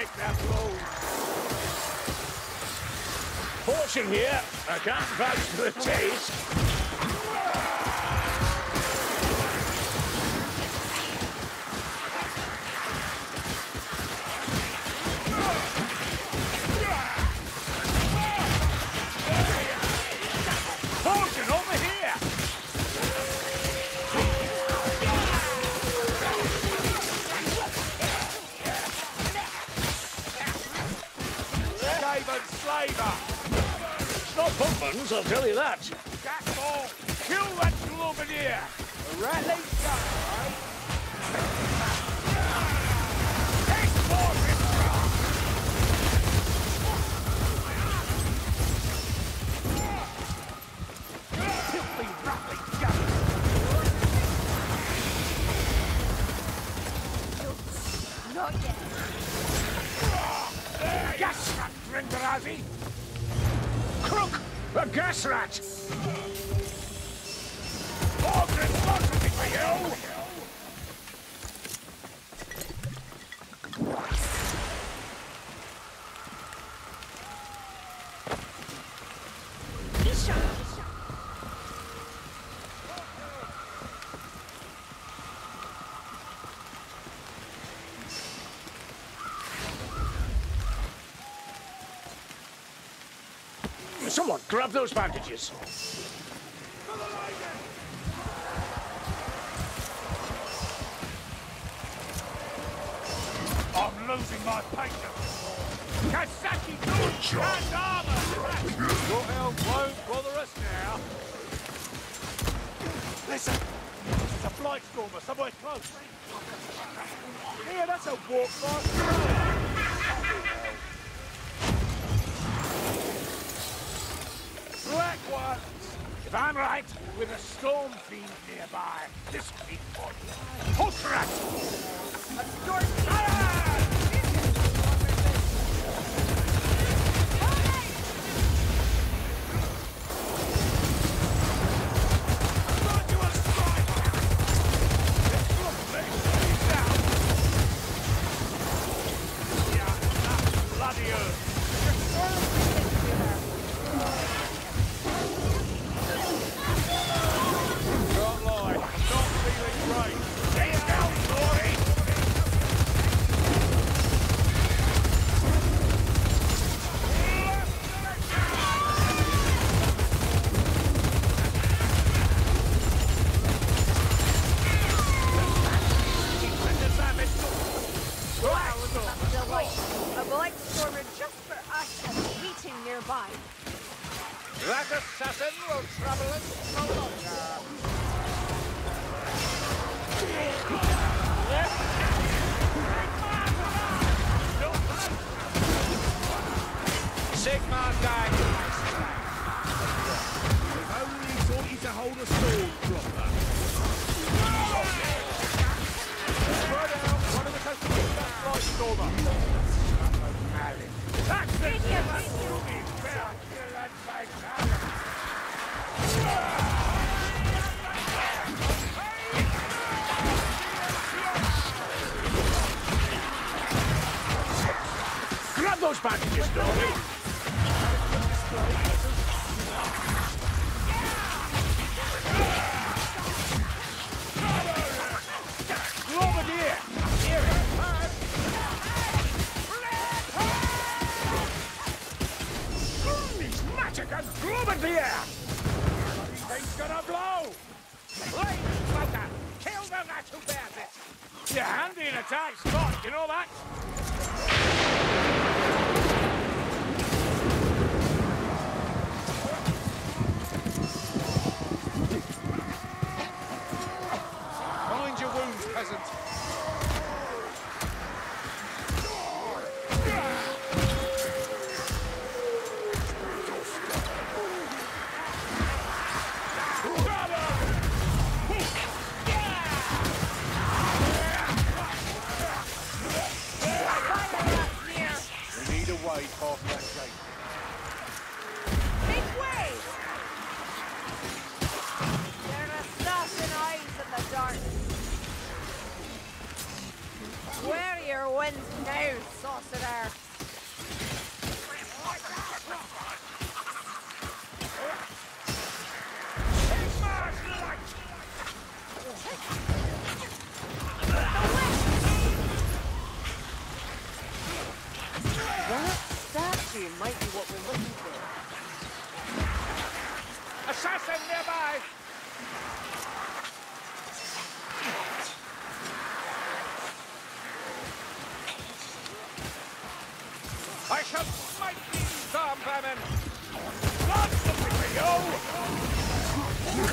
like their blows. Portion here. I can't vouch for the taste. Portion over here. Skaven slaver. It's not Pumpmans, I'll tell you that. Gas ball. Kill that Globadier. A rattling gun, right? Export him from. Filthy, rattling gun. Not yet. Gas rat, Drendrazi. Crook! A gas rat! Organ, something for you. Someone, grab those bandages. I'm losing my patience. Kasaki, good and armor. Your help won't bother us now. Listen, there's a blight stormer somewhere close. Here, that's a walk fast. Black ones. If I'm right, with a storm fiend nearby, this could be fun. Hotrat! A storm fire! That assassin will trouble us no longer. Sigmar died. If only he taught you to hold a sword proper. Spread out. One of the customers is that blight stormer. That's the Grab those bandages, Dory. Globadier! Here it is! Magic and Globadier! Thing's gonna blow! Blade Smoker! Kill the rat who bears it! You're handy in a tight spot, you know that? Mind your wounds, peasant. Way past that gate. Make way! There are assassin eyes in the dark. Where are your winds now, sorcerer? assassin nearby! I shall smite thee, storm vermin! Not something for you!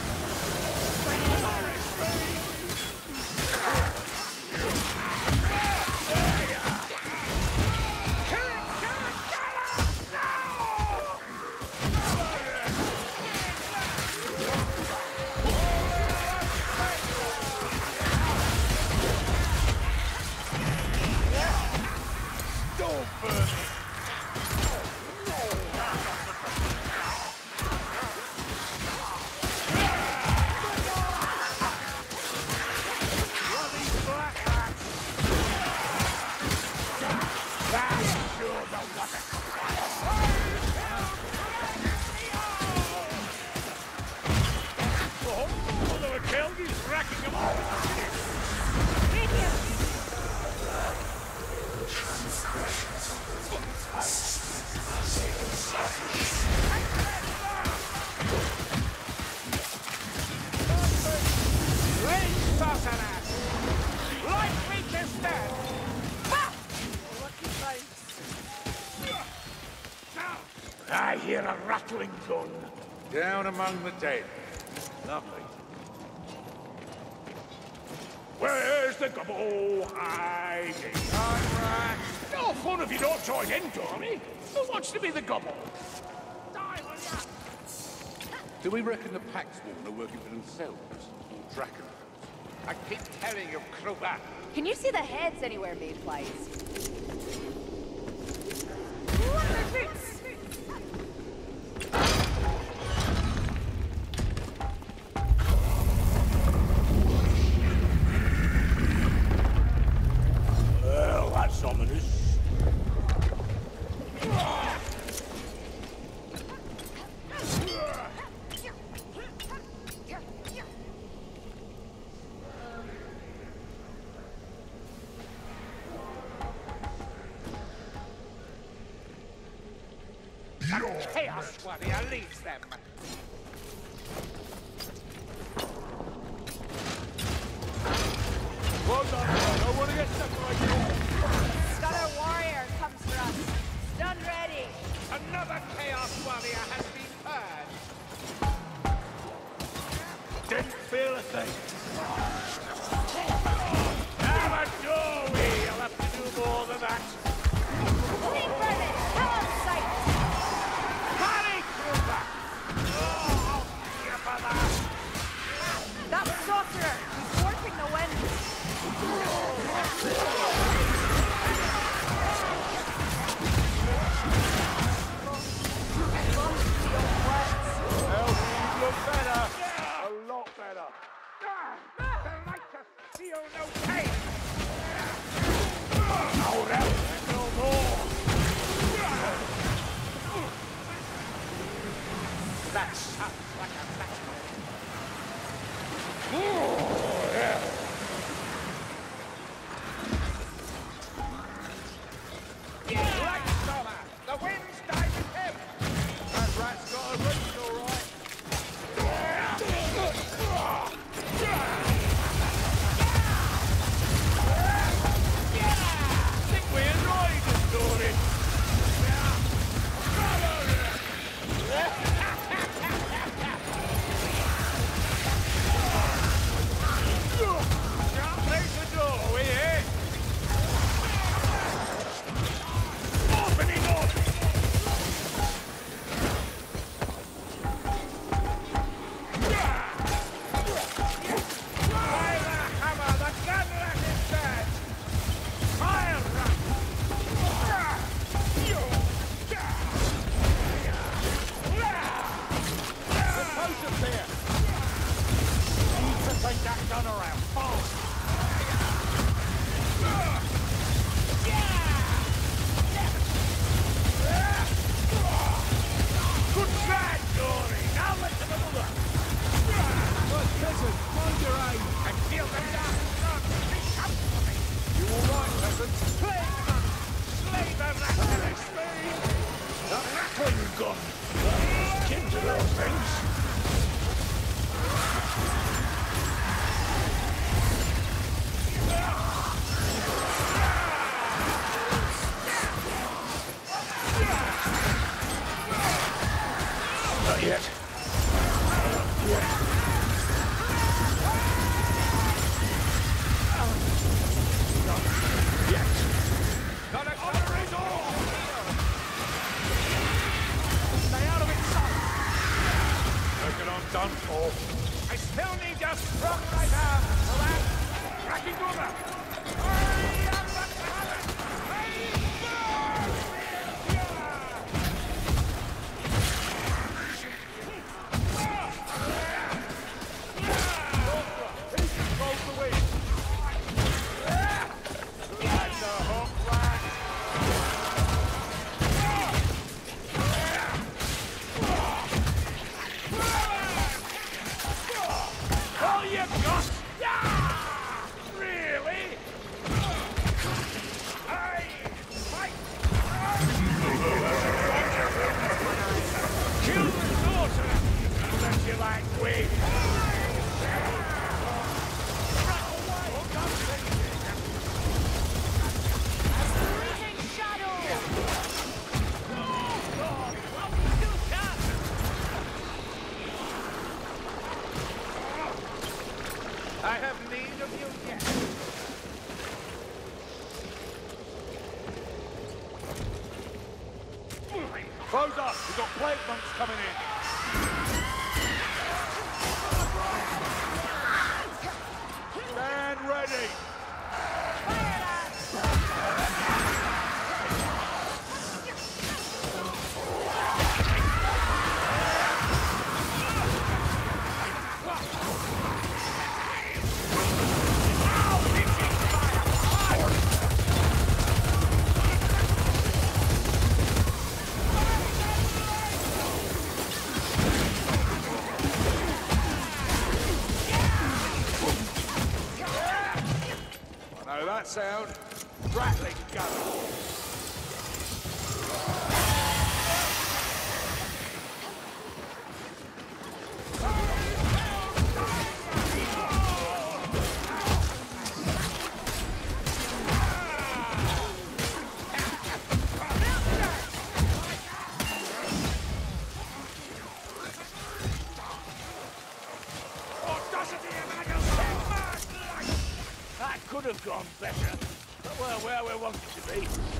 I hear a rattling gun. Down among the dead. Lovely. Where's the gobble hiding? I'm right. No fun if you don't join in, Dormy. Who wants to be the gobble? Die, will ya? Do we reckon the Paxworn are working for themselves? Or Draken? I keep telling you, Kruger. Can you see the heads anywhere being placed? Well, that's ominous. The Chaos Warrior leads them. Well done, I want to get separated. Stunner Warrior comes for us. Stun ready. Another Chaos Warrior has been heard. Didn't feel a thing. Have a go, you'll have to do more than that. Keep burning. Hell on sight. Harry Kruger! Oh, I'll see you for that. That sorcerer. He's warping the wind. You look better. A lot better. The righteous feel no pain. Hold out and no more. That sounds like a nightmare. Light Stormer! The wind's died with him! That rat's got a reach, all right. Think we enjoyed the story. Can't place the door, eh? Opening up! Fire the hammer! The gun rat is dead! Fire rat! The potion's here! Need to take that gun around fast! Good try, Dory! Now let's have another! But peasant, mind your aim. I feel the dark sun! They come for me! You all right, peasant? Play them! Slay the rat to the speed! The rattling gun! Kin to those things! Not yet. Got accelerator! Stay out of its sight! Reckon I'm done for. I still need your strong right arm, so that... Cracking gunner! All you've got! Yeah! Really? Aye! Fight! Kill the daughter! Unless you like wig! Fleeting shadow! I have need of you yet. Close up! We've got plague monks coming in! Stand ready! I know that sound. Rattling gun. That could have gone better, but we're where we wanted to be.